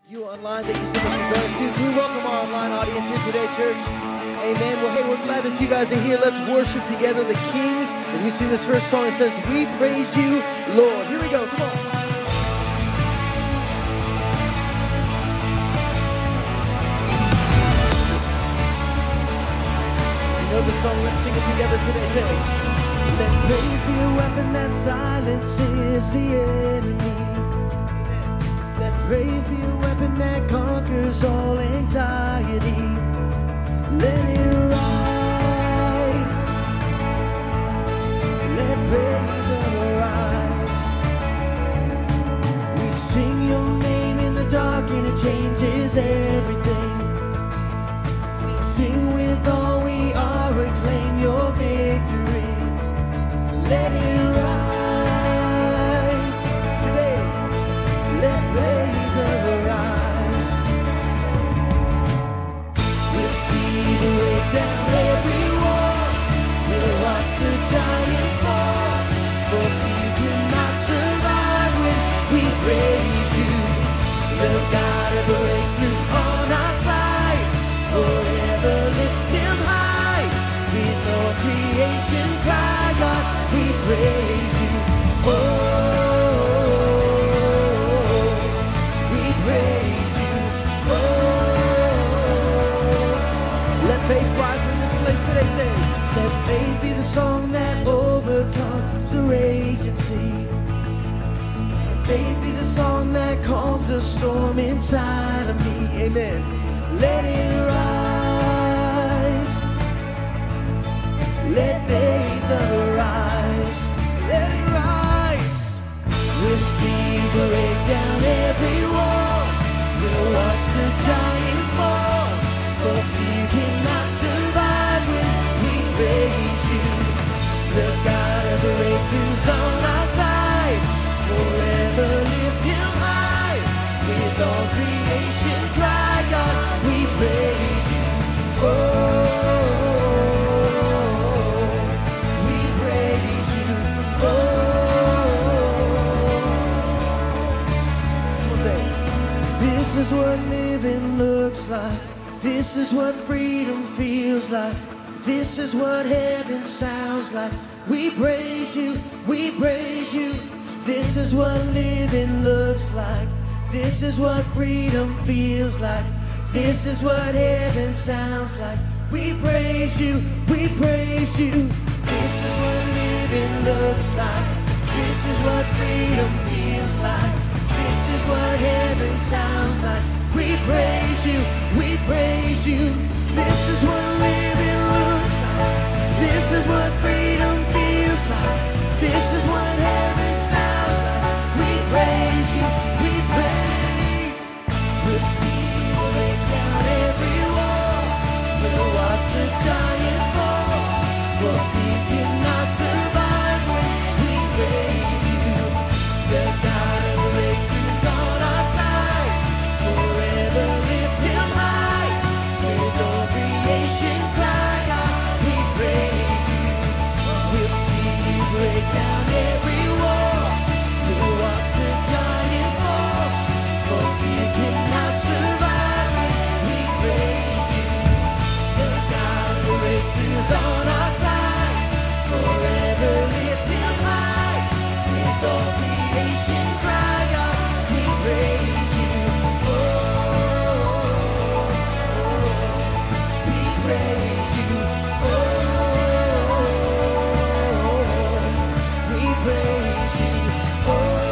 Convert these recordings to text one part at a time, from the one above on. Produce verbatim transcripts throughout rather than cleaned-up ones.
You online that you so much for joining us too. We welcome our online audience here today, church. Amen. Well, hey, we're glad that you guys are here. Let's worship together the King. As we sing this first song, it says, "We praise you, Lord." Here we go. Come on. You know the song. Let's sing it together today. Say, "Let praise be a weapon that silences the enemy. Let praise be a weapon that conquers all anxiety. Let it rise. Let praise arise. We sing your name in the dark and it changes everything. We sing with all we are and claim your victory. Let it rise today. Let praise arise. We'll see the way down every wall. We'll watch the giants fall. For fear cannot survive when we praise you. The God of breakthrough on our side. Forever lift him high. With all creation cry, God, we praise you. Oh, faith rise in this place today. Say, let faith be the song that overcomes the raging sea. Let faith be the song that calms the storm inside of me. Amen. Let it rise. Let faith arise. Let it rise. We'll see break down every wall. We'll watch the giants fall. For fear cannot survive when we praise you. The God of breakthroughs on our side. Forever lift him high. With all creation cry, God, we praise you. Oh, we praise you. Oh, one day. This is what living looks like. This is what freedom feels like. This is what heaven sounds like. We praise you, we praise you. This is what living looks like. This is what freedom feels like. This is what heaven sounds like. We praise you, we praise you. This is what living looks like. This is what freedom feels like. This is what heaven sounds like. We praise you, we praise you. This is what living looks like. This is what freedom feels like. This is what heaven sounds like. We praise you, we praise. We'll see you break down every wall. We'll watch the giants fall. For fear cannot survive when we praise you. The God of breakthroughs on our side. Forever lift him high. With all creation cry, God, we praise you. We'll see you break down every wall. We'll watch the giants fall. For fear cannot survive when we praise you. The God of breakthroughs on our side. Forever lift him high. With all creation cry, God, we praise you. Oh, we praise you. Oh, we praise you. Oh,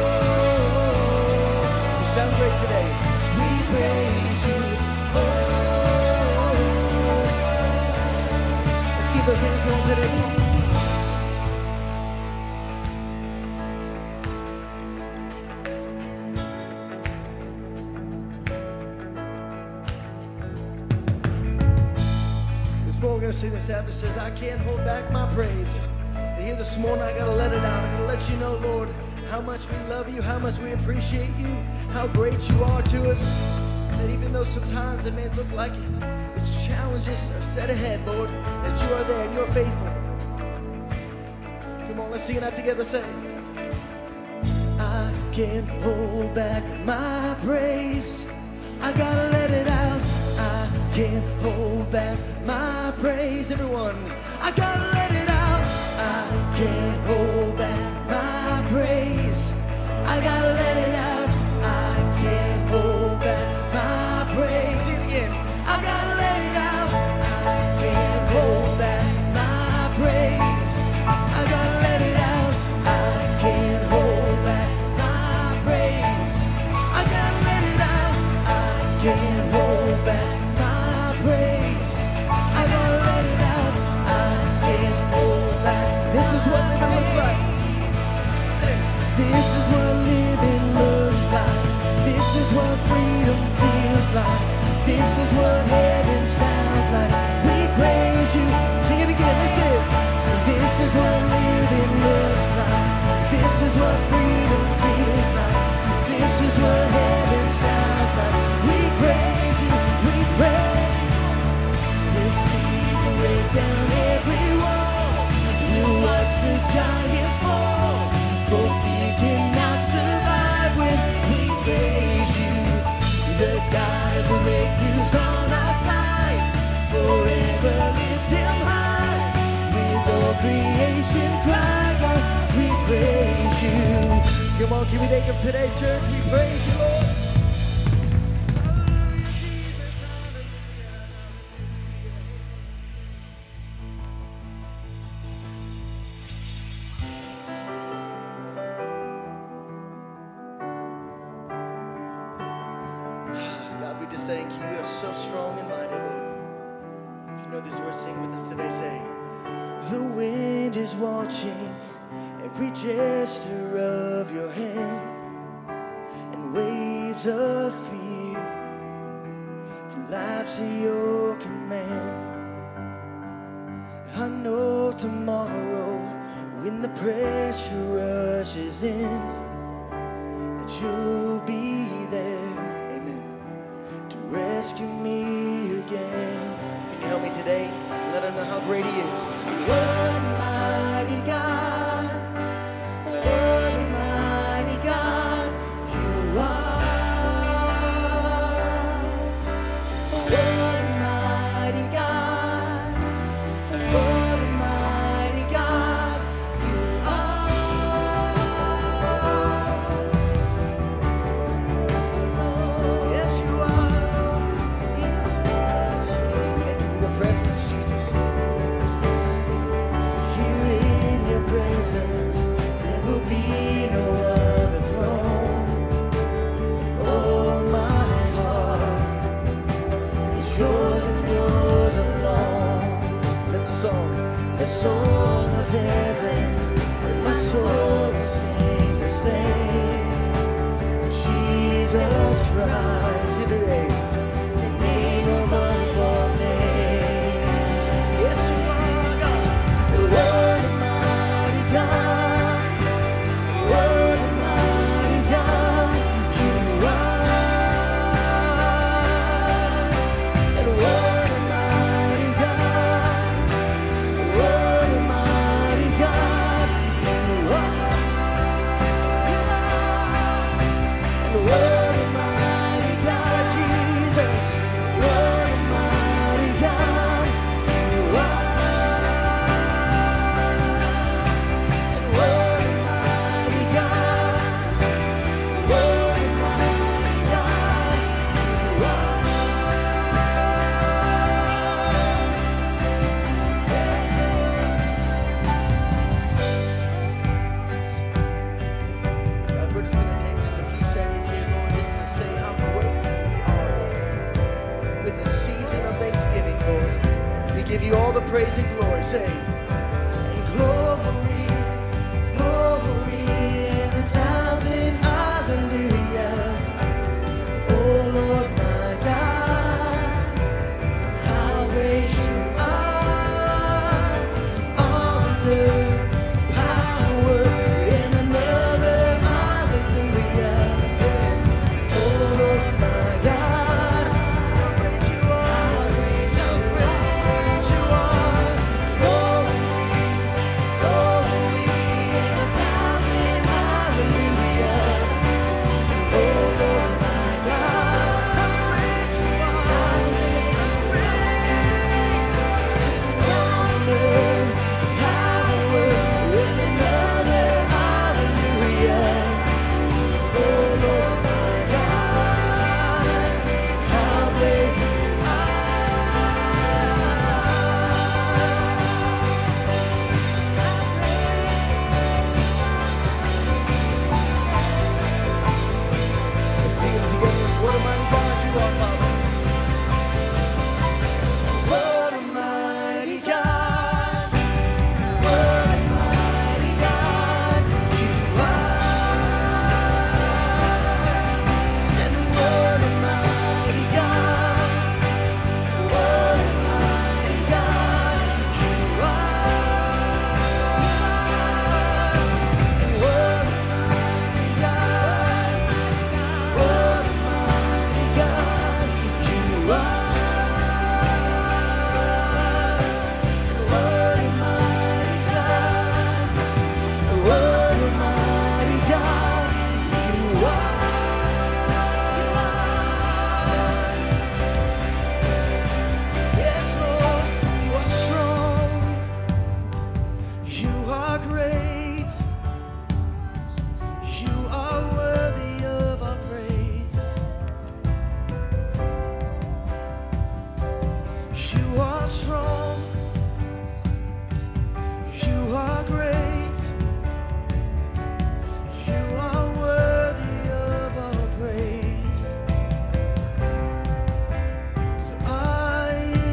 you sound great today. We praise you. Oh, let's keep those hands going today. We're going to sing this out that says, I can't hold back my praise. And here this morning, I got to let it out. I'm going to let you know, Lord, how much we love you, how much we appreciate you, how great you are to us. That even though sometimes it may look like it's challenges are set ahead, Lord, that you are there and you're faithful. Come on, let's sing it out together. Say, I can't hold back my praise. can't hold back my praise. I gotta let it out. I can't hold back. This is what living looks like. This is what living looks like. This is what freedom feels like. This is what heaven sounds like. We praise you. Sing it again. This is. This is what living looks like. This is what freedom feels like. This is what heaven sounds like. We praise you. We praise. We'll see you break down every wall. We'll watch the giants fall. For fear cannot survive when we praise you. The God of the breakthroughs on our side. Forever lift him high. With all creation cry, God, we praise you. Come on, can we thank him today, church? We praise you, Lord. Hallelujah, Jesus, hallelujah. God, we just thank you. You are so strong and mighty, Lord. If you know these words, sing with us today. Say, the wind is watching every gesture of your hand, and waves of fear collapse at your command. I know tomorrow, when the pressure rushes in, that you'll be there, amen, to rescue me again. Can you help me today? Let him know how great he is. What a mighty God. What a mighty God you are. What a mighty God. What a mighty God you are. Yes, you are. Thank you for your presence, Jesus. Here in your presence, there will be no other throne. Oh, my heart is yours and yours alone. Let the song, the song of heaven, and my soul will sing the same. Jesus Christ, here today, the name above all names. Yes, you are God. What a mighty God. What a mighty God you are. And what a mighty God. What a mighty God you are. And what a mighty God, Jesus. What a mighty God you are. And what a mighty God. What a mighty God you are. God, we're just going to take just a few seconds here, Lord, just to say how grateful we are, Lord. With the season of Thanksgiving, Lord, we give you all the praise and glory. Say, and glory, glory, and a thousand hallelujahs. Oh, Lord, my God, how great you are. Honor, power, and another hallelujah. Oh, Lord, my God, how great you are. How great you are. Glory, strong. You are great. You are worthy of our praise. So I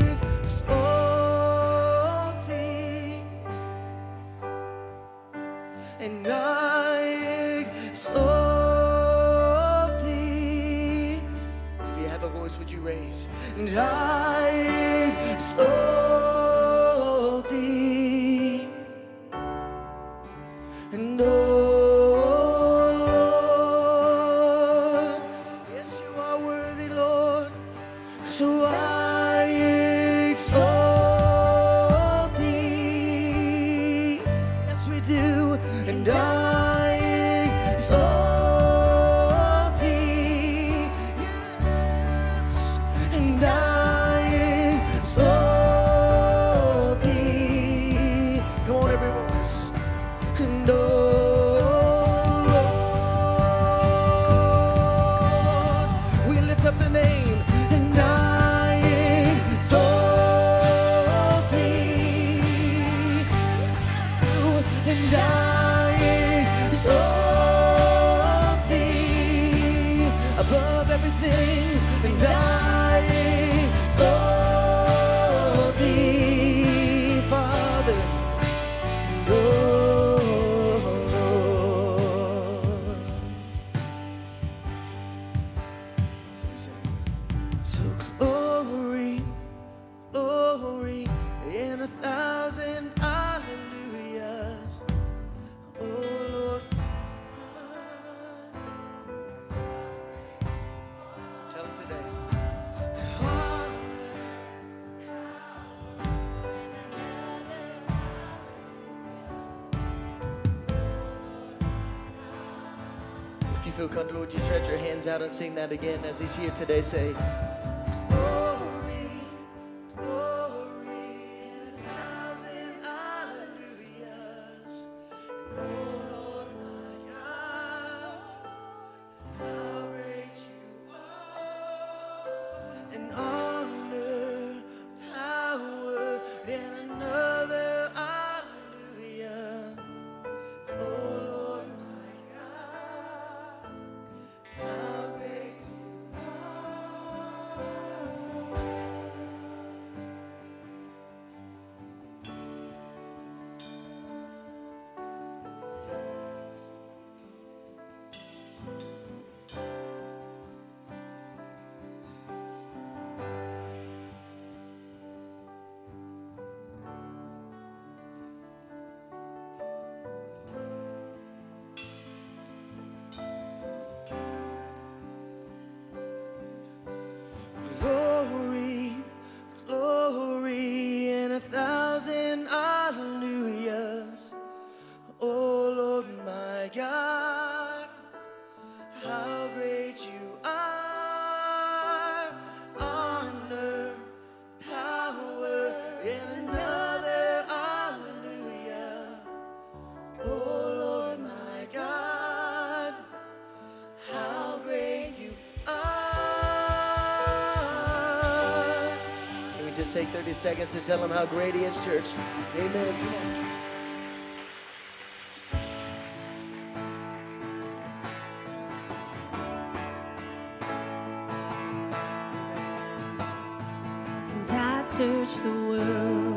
exalt thee, and I exalt thee. If you have a voice, would you raise? And I exalt thee, and oh Lord, yes, you are worthy, Lord. So I exalt thee, yes we do, and I exalt thee, yes, and I exalt thee. Come on, every voice. And oh Lord, we lift up the name, and I exalt thee, and I exalt thee above everything, and I exalt thee, Father. Oh Lord. So we sing. So glory, glory, in a thousand hallelujahs. Oh Lord. Tell him today. If you feel comfortable, would you stretch your hands out and sing that again as he's here today? Say, glory, glory, in a thousand hallelujahs. And oh Lord my God, how great you are. And honor, power, in another hallelujah. Oh Lord my God, how great you glory, glory, in a thousand hallelujahs. Oh Lord my God, how great you are. Honor, power, in another hallelujah. Oh Lord my God, how great you are. Can we just take thirty seconds to tell him how great he is, church? Amen. Come on. And I searched the world